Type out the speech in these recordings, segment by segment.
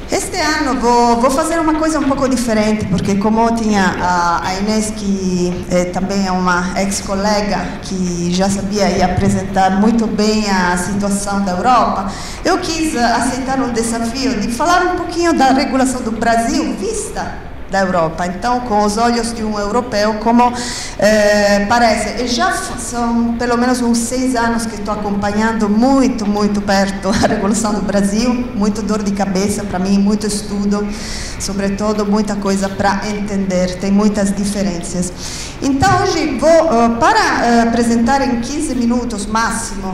Este ano vou fazer uma coisa um pouco diferente, porque como tinha a Inês, que também é uma ex-colega, que já sabia e apresentar muito bem a situação da Europa, eu quis aceitar um desafio de falar um pouquinho da regulação do Brasil vista da Europa. Então, com os olhos de um europeu, como parece. E já são pelo menos uns 6 anos que estou acompanhando muito perto a regulação do Brasil, muito dor de cabeça para mim, muito estudo, sobretudo muita coisa para entender, tem muitas diferenças. Então, hoje vou, para apresentar em 15 minutos máximo,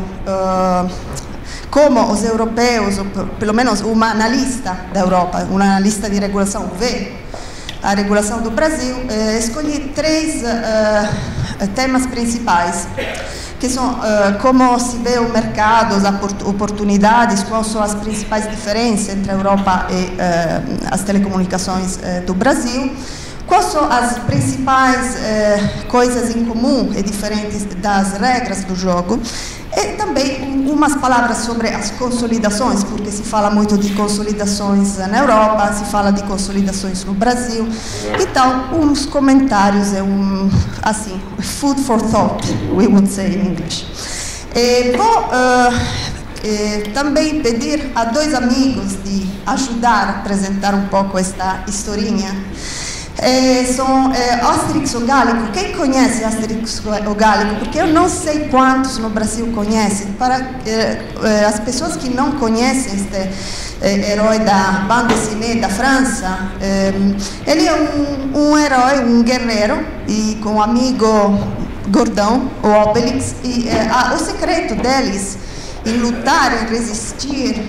como os europeus, ou pelo menos uma analista da Europa, uma analista de regulação vê a regulação do Brasil, escolhi 3 temas principais, que são como se vê o mercado, as oportunidades, quais são as principais diferenças entre a Europa e as telecomunicações do Brasil, quais são as principais coisas em comum e diferentes das regras do jogo, e também umas palavras sobre as consolidações, porque se fala muito de consolidações na Europa, se fala de consolidações no Brasil. Então, uns comentários, assim, food for thought, we would say in English. Vou também pedir a 2 amigos de ajudar a apresentar um pouco esta historinha. São Asterix ou Gálico. Quem conhece Asterix ou Gálico? Porque eu não sei quantos no Brasil conhecem. Para as pessoas que não conhecem este herói da bande dessinée da França, ele é um herói, um guerreiro, e com um amigo gordão, o Obelix, e o secreto deles em lutar, em resistir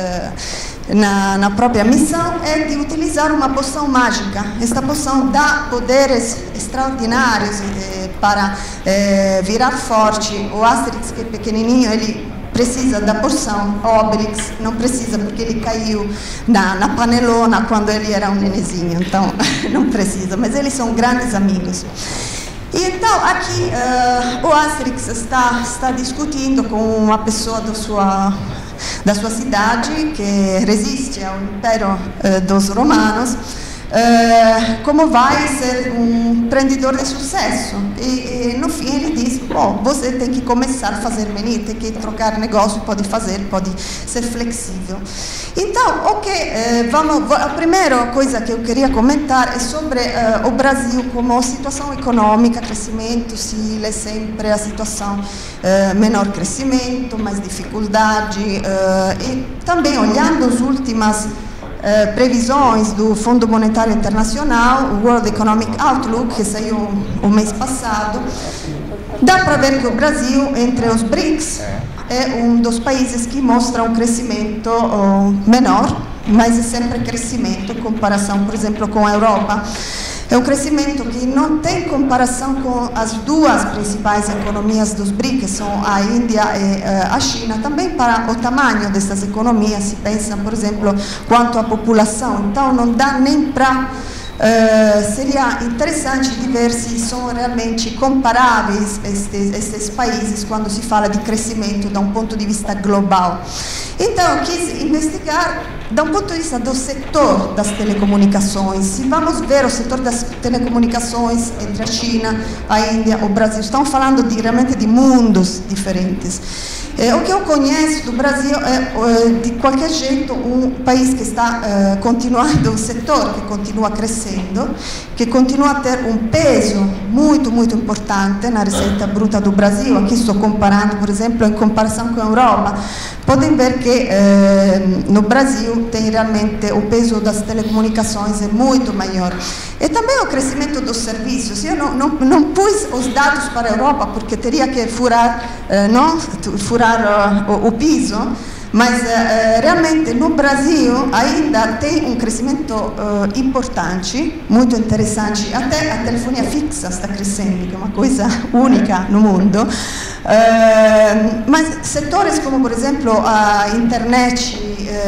na própria missão é de utilizar uma poção mágica. Esta poção dá poderes extraordinários para virar forte. O Asterix, que é pequenininho, ele precisa da poção. O Obelix não precisa, porque ele caiu na panelona quando ele era um nenezinho, então não precisa, mas eles são grandes amigos. E então aqui o Asterix está discutindo com uma pessoa da sua cidade, que resiste ao Império dos Romanos, como vai ser um empreendedor de sucesso. E no fim ele diz: bom, você tem que começar a fazer menino, tem que trocar negócio, pode ser flexível. Então, a primeira coisa que eu queria comentar é sobre o Brasil como situação econômica, crescimento, se é sempre a situação menor crescimento, mais dificuldade, e também olhando as últimas previsões do Fundo Monetário Internacional, o World Economic Outlook, que saiu o mês passado, dá para ver que o Brasil, entre os BRICS, é um dos países que mostra um crescimento menor, mas é sempre crescimento em comparação, por exemplo, com a Europa. É um crescimento que não tem comparação com as 2 principais economias dos BRICS, que são a Índia e a China. Também para o tamanho dessas economias, se pensa, por exemplo, quanto à população. Então, não dá nem para... seria interessante de ver se são realmente comparáveis estes países quando se fala de crescimento de um ponto de vista global. Então, eu quis investigar da um ponto de vista do setor das telecomunicações. Se vamos ver o setor das telecomunicações entre a China, a Índia, o Brasil, estamos falando realmente de mundos diferentes. O que eu conheço do Brasil é, de qualquer jeito, um país que está continuando, um setor que continua crescendo, que continua a ter um peso muito importante na receita bruta do Brasil. Aqui estou comparando, por exemplo, em comparação com a Europa. Podem ver que no Brasil tem realmente o peso das telecomunicações é muito maior. E também o crescimento dos serviços. Eu não pus os dados para a Europa, porque teria que furar o piso, mas realmente no Brasil ainda tem um crescimento importante, muito interessante. Até a telefonia fixa está crescendo, que é uma coisa única no mundo. Mas setores como, por exemplo, a internet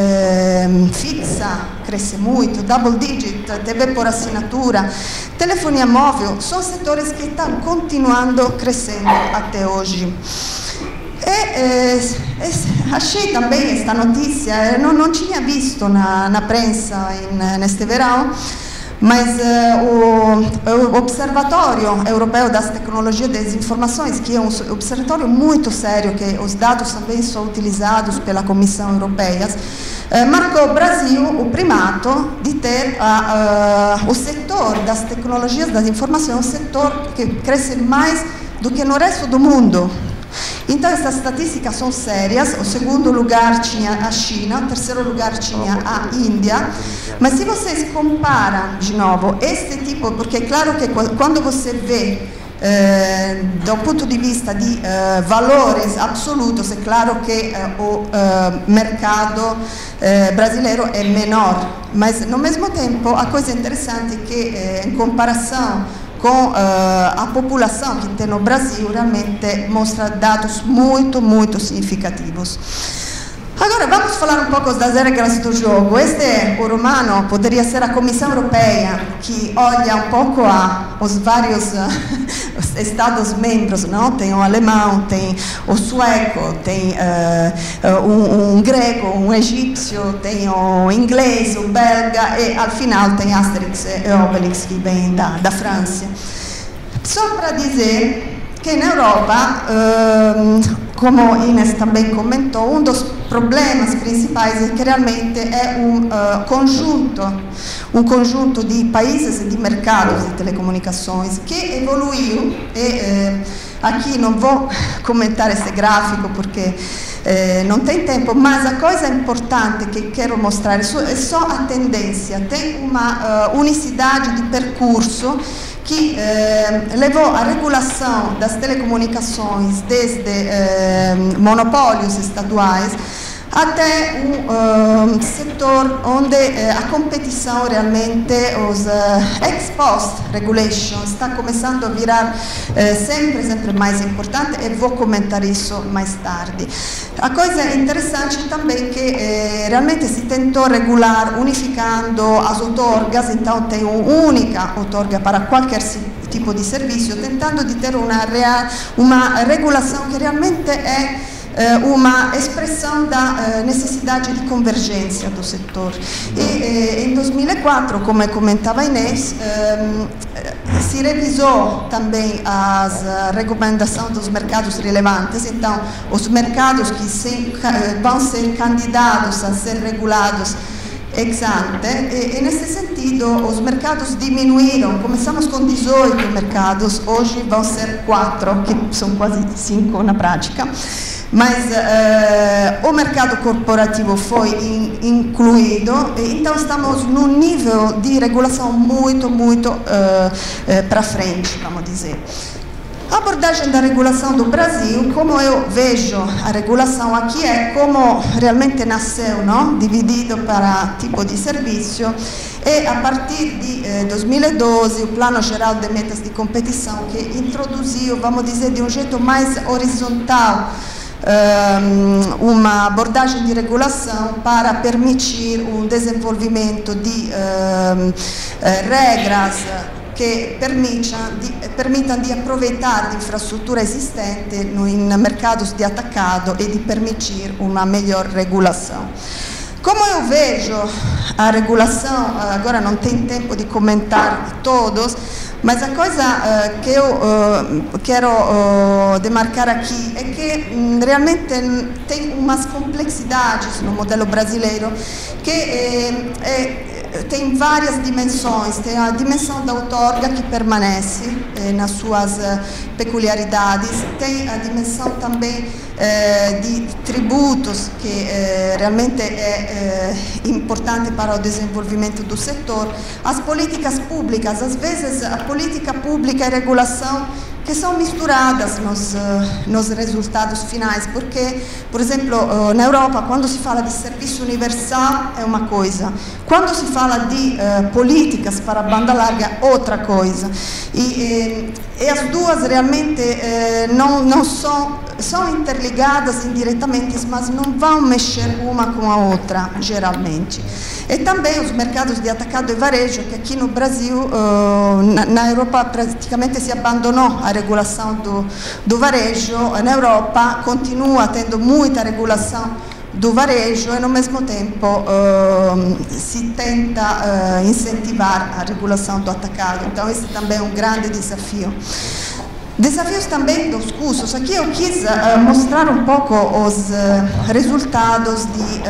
fixa cresce muito, double digit, TV por assinatura, telefonia móvel, são setores que estão continuando crescendo até hoje. achei também esta notícia, não tinha visto na prensa neste verão, mas o Observatório Europeu das Tecnologias e das Informações, que é um observatório muito sério, que os dados também são utilizados pela Comissão Europeia, marcou o Brasil o primato de ter o setor das tecnologias das informações, um setor que cresce mais do que no resto do mundo. Então, essas estatísticas são sérias. O segundo lugar tinha a China, o terceiro lugar tinha a Índia. Mas se vocês comparam, de novo, este tipo, porque é claro que quando você vê do ponto di vista di valores absolutos, è chiaro che o mercado brasileiro é menor, mas no mesmo tempo a coisa interessante é que em comparação com a população que tem no Brasil, realmente mostra dados muito significativos. Agora, vamos falar um pouco das regras do jogo. Este é o romano, poderia ser a Comissão Europeia, que olha um pouco os vários Estados-membros, não? Tem o alemão, tem o sueco, tem um grego, um egípcio, tem o inglês, o belga e, al final, tem Asterix e Obelix, que vem da França. Só para dizer que na Europa, como Ines também comentou, um dos problemas principais é que realmente é um conjunto de países e de mercados de telecomunicações que evoluiu e aqui não vou comentar esse gráfico porque não tem tempo, mas a coisa importante que quero mostrar é só a tendência, tem uma unicidade de percurso que levou a regulação das telecomunicações desde monopólios estaduais até um setor onde a competição realmente, os ex-post regulation, está começando a virar sempre mais importante e vou comentar isso mais tarde. A coisa interessante também é que realmente si tentou regular unificando as outorgas, então tem uma única outorga para qualquer tipo de serviço, tentando de ter uma regulação que realmente é uma expressão da necessidade de convergência do setor. E em 2004, como comentava Inês, se revisou também as recomendações dos mercados relevantes, então os mercados que vão ser candidatos a ser regulados ex ante, e nesse sentido os mercados diminuíram, começamos com 18 mercados, hoje vão ser 4, que são quase 5 na prática. Mas o mercado corporativo foi incluído, então estamos num nível de regulação muito para frente, vamos dizer. A abordagem da regulação do Brasil, como eu vejo a regulação aqui, é como realmente nasceu, não? Dividido para tipo de serviço, e a partir de 2012 o Plano Geral de Metas de Competição, que introduziu, vamos dizer, de um jeito mais horizontal, uma abordagem de regulação para permitir um desenvolvimento de regras que permitam de aproveitar a infraestrutura existente em mercados de atacado e de permitir uma melhor regulação. Como eu vejo a regulação, agora não tem tempo de comentar todos, mas a coisa que eu quero demarcar aqui é que realmente tem umas complexidades no modelo brasileiro que tem várias dimensões. Tem a dimensão da outorga, que permanece nas suas peculiaridades, tem a dimensão também de tributos, que realmente é importante para o desenvolvimento do setor, as políticas públicas, às vezes a política pública e regulação que são misturadas nos resultados finais, porque, por exemplo, na Europa, quando se fala de serviço universal é uma coisa, quando se fala de políticas para a banda larga é outra coisa, e as duas realmente não são interligadas indiretamente, mas não vão mexer uma com a outra, geralmente. E também os mercados de atacado e varejo, que aqui no Brasil, na Europa praticamente se abandonou a a regulação do varejo na Europa, continua tendo muita regulação do varejo e, ao mesmo tempo, se tenta incentivar a regulação do atacado. Então, esse também é um grande desafio. Desafios também dos custos. Aqui eu quis mostrar um pouco os resultados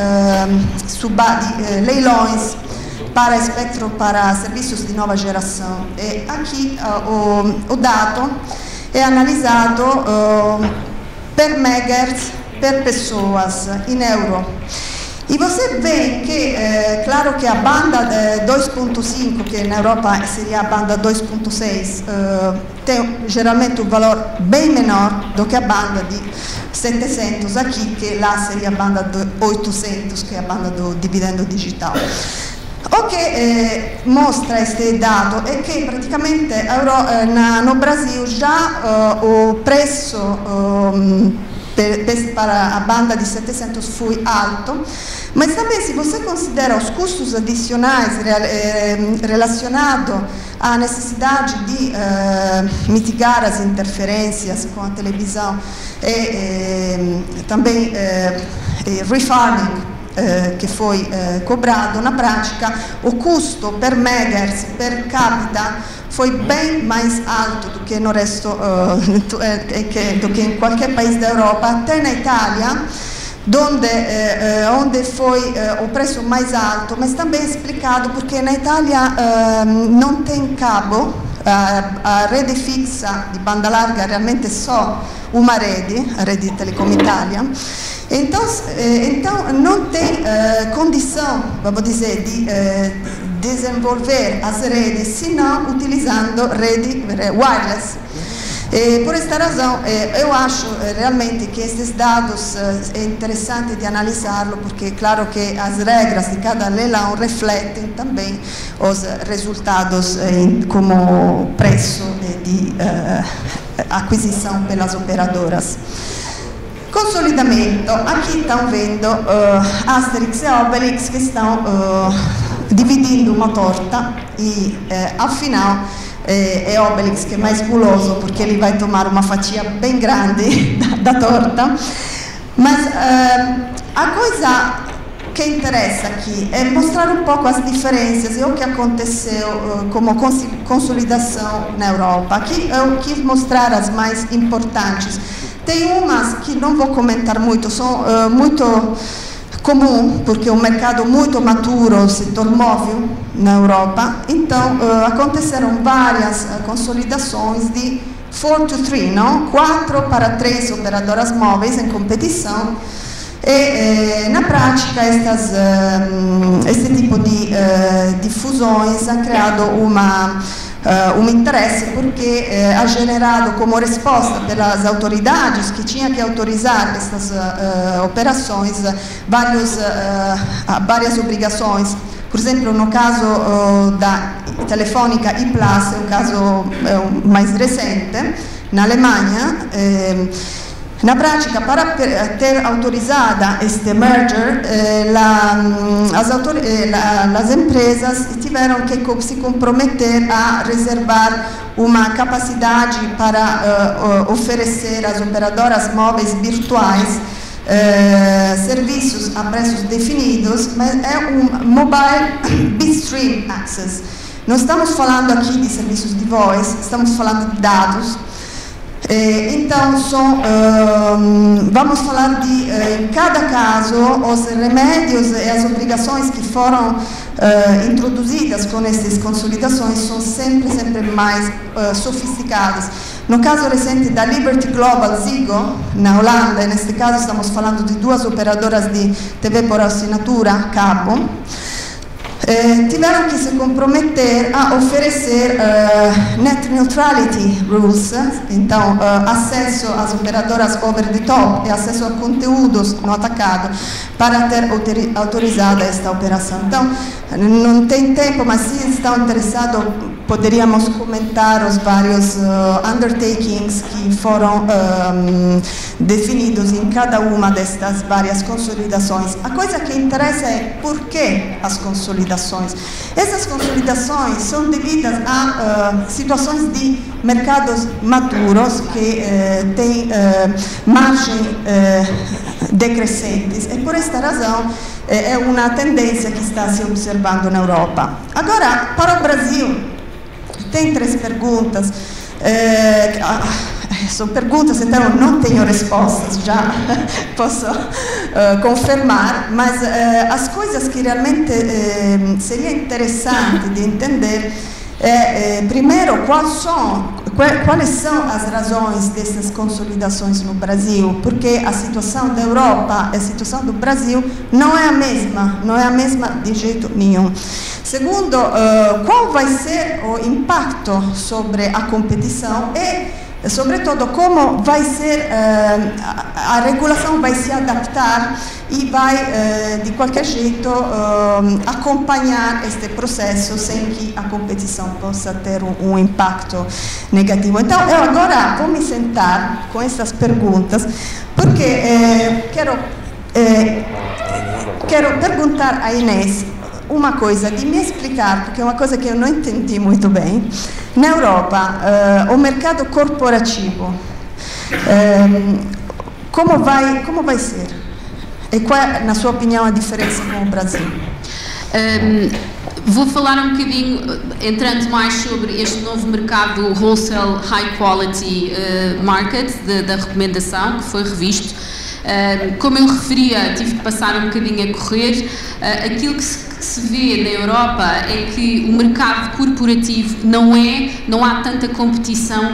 de leilões para espectro para serviços de nova geração. E aqui o dado é analisado per megahertz per pessoas em euro. E você vê que, claro que a banda 2.5, que na Europa seria a banda 2.6, tem geralmente um valor bem menor do que a banda de 700 aqui, que lá seria a banda de 800, que é a banda do dividendo digital. O que mostra este dado é que praticamente no Brasil já o preço para a banda de 700 foi alto, mas também se você considera os custos adicionais relacionados à necessidade de mitigar as interferências com a televisão e também refarming que foi cobrado na prática, o custo per megahertz per capita foi bem mais alto do que no resto, do que em qualquer país da Europa, até na Itália, onde foi o preço mais alto, mas também explicado porque na Itália não tem cabo, a rede fixa de banda larga realmente é só uma rede, a rede Telecom Italia. Então não tem condição, vamos dizer, de desenvolver as redes, senão utilizando rede wireless. Por esta razão, eu acho realmente que esses dados é interessante de analisá-lo, porque é claro que as regras de cada leilão refletem também os resultados como preço de aquisição pelas operadoras. Consolidamento, aqui estão vendo Asterix e Obelix que estão dividindo uma torta e ao final é Obelix que é mais guloso porque ele vai tomar uma fatia bem grande da torta, mas a coisa que interessa aqui é mostrar um pouco as diferenças e o que aconteceu como consolidação na Europa. Aqui eu quis mostrar as mais importantes. Tem umas que não vou comentar muito, são muito comum, porque é um mercado muito maturo, o setor móvel na Europa. Então, aconteceram várias consolidações de 4 to 3, não? 4 para 3 operadoras móveis em competição. E na prática este tipo de fusões ha criado um interesse porque ha generado como resposta pelas autoridades que tinham que autorizar essas operações várias obrigações. Por exemplo, no caso da Telefónica e Plus, é um caso mais recente, na Alemanha. Na prática, para ter autorizada este merger, as empresas tiveram que se comprometer a reservar uma capacidade para oferecer às operadoras móveis virtuais serviços a preços definidos, mas é um mobile bitstream access. Não estamos falando aqui de serviços de voz, estamos falando de dados. Então, vamos falar de, em cada caso, os remédios e as obrigações que foram introduzidas com essas consolidações são sempre mais sofisticadas. No caso recente da Liberty Global Ziggo, na Holanda, neste caso estamos falando de duas operadoras de TV por assinatura, cabo, tiveram que se comprometer a oferecer net neutrality rules, então acesso às operadoras over the top e acesso a conteúdos no atacado para ter autorizada esta operação. Então, não tem tempo, mas se estão interessados, poderíamos comentar os vários undertakings que foram definidos em cada uma destas várias consolidações. A coisa que interessa é por que as consolidações. consolidações. Essas consolidações são devidas a situações de mercados maduros que têm margem decrescentes, e por esta razão é uma tendência que está se observando na Europa. Agora, para o Brasil, tem 3 perguntas. São perguntas, então não tenho respostas, já posso confirmar, mas as coisas que realmente seria interessante de entender primeiro, quais são as razões dessas consolidações no Brasil, porque a situação da Europa e a situação do Brasil não é a mesma de jeito nenhum. Segundo, qual vai ser o impacto sobre a competição e, sobretudo, como vai ser, a regulação vai se adaptar e vai, de qualquer jeito, acompanhar este processo sem que a competição possa ter um impacto negativo. Então, eu agora vou me sentar com essas perguntas, porque quero perguntar a Inês uma coisa, de me explicar, porque é uma coisa que eu não entendi muito bem. Na Europa, o mercado corporativo, como vai ser? E qual é, na sua opinião, a diferença com o Brasil? Vou falar um bocadinho, entrando mais sobre este novo mercado wholesale high quality market, da recomendação, que foi revisto. Como eu referia, tive de passar um bocadinho a correr, aquilo que se vê na Europa é que o mercado corporativo não há tanta competição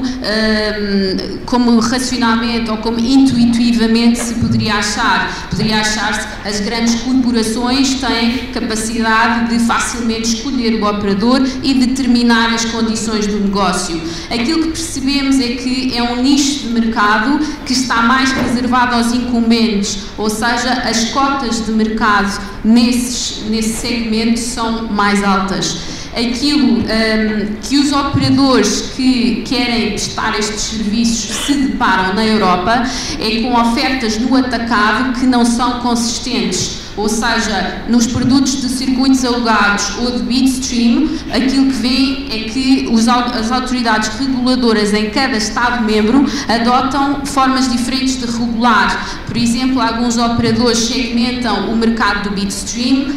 como racionalmente ou como intuitivamente se poderia achar. Poderia achar-se que as grandes corporações têm capacidade de facilmente escolher o operador e determinar as condições do negócio. Aquilo que percebemos é que é um nicho de mercado que está mais reservado aos incumbentes, ou seja, as cotas de mercado nesse segmento são mais altas. Aquilo que os operadores que querem prestar estes serviços se deparam na Europa é com ofertas no atacado que não são consistentes. Ou seja, nos produtos de circuitos alugados ou de bitstream, aquilo que vem é que as autoridades reguladoras em cada Estado-membro adotam formas diferentes de regular. Por exemplo, alguns operadores segmentam o mercado do bitstream,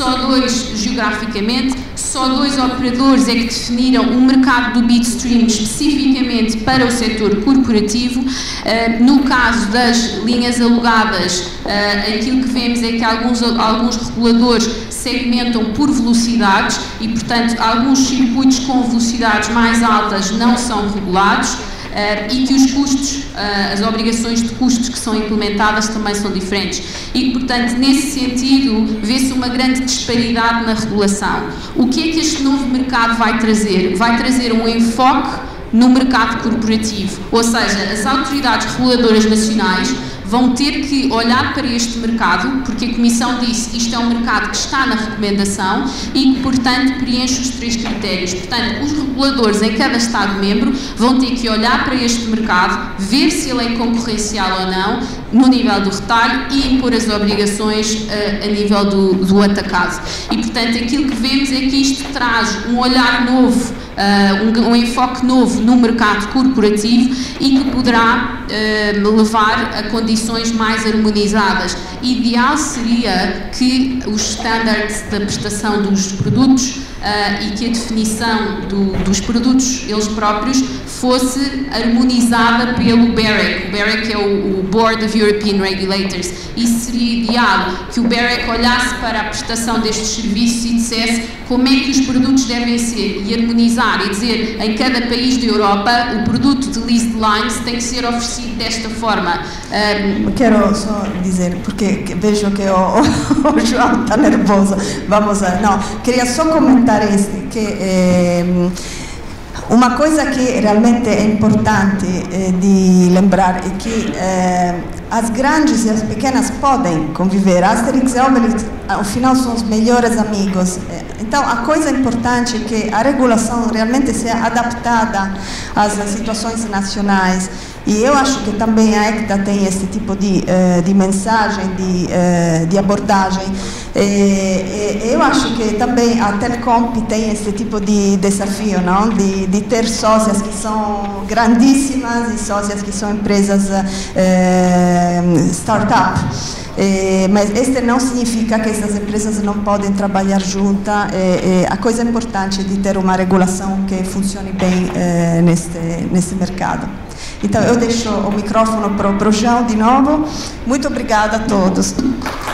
geograficamente, só 2 operadores é que definiram o mercado do bitstream especificamente para o setor corporativo. No caso das linhas alugadas, aquilo que vemos é que alguns reguladores segmentam por velocidades e, portanto, alguns circuitos com velocidades mais altas não são regulados. E que os custos, as obrigações de custos que são implementadas também são diferentes. E, portanto, nesse sentido, vê-se uma grande disparidade na regulação. O que é que este novo mercado vai trazer? Vai trazer um enfoque no mercado corporativo, ou seja, as autoridades reguladoras nacionais vão ter que olhar para este mercado, porque a Comissão disse que isto é um mercado que está na recomendação e que, portanto, preenche os 3 critérios. Portanto, os reguladores em cada Estado-membro vão ter que olhar para este mercado, ver se ele é concorrencial ou não, no nível do retalho e impor as obrigações a nível do atacado. E, portanto, aquilo que vemos é que isto traz um olhar novo, um enfoque novo no mercado corporativo e que poderá levar a condições mais harmonizadas. Ideal seria que os standards da prestação dos produtos e que a definição dos produtos eles próprios fosse harmonizada pelo BEREC. O BEREC é o Board of European Regulators. Isso seria ideal, que o BEREC olhasse para a prestação destes serviços e dissesse como é que os produtos devem ser e harmonizar e dizer em cada país da Europa o produto de leased lines tem que ser oferecido desta forma. Quero só dizer, porque vejo que o João está nervoso. Queria só comentar que uma coisa que realmente é importante de lembrar é que as grandes e as pequenas podem conviver. Asterix e Obelix, ao final, são os melhores amigos. Então, a coisa importante é que a regulação realmente seja adaptada às situações nacionais. E eu acho que também a ECTA tem esse tipo de mensagem, de abordagem. Eu acho que também a Telecomp tem esse tipo de desafio, não? De ter sócias que são grandíssimas e sócias que são empresas startup. Mas este não significa que essas empresas não podem trabalhar juntas. A coisa importante é de ter uma regulação que funcione bem nesse mercado. Então, eu deixo o microfone para o João de novo. Muito obrigada a todos.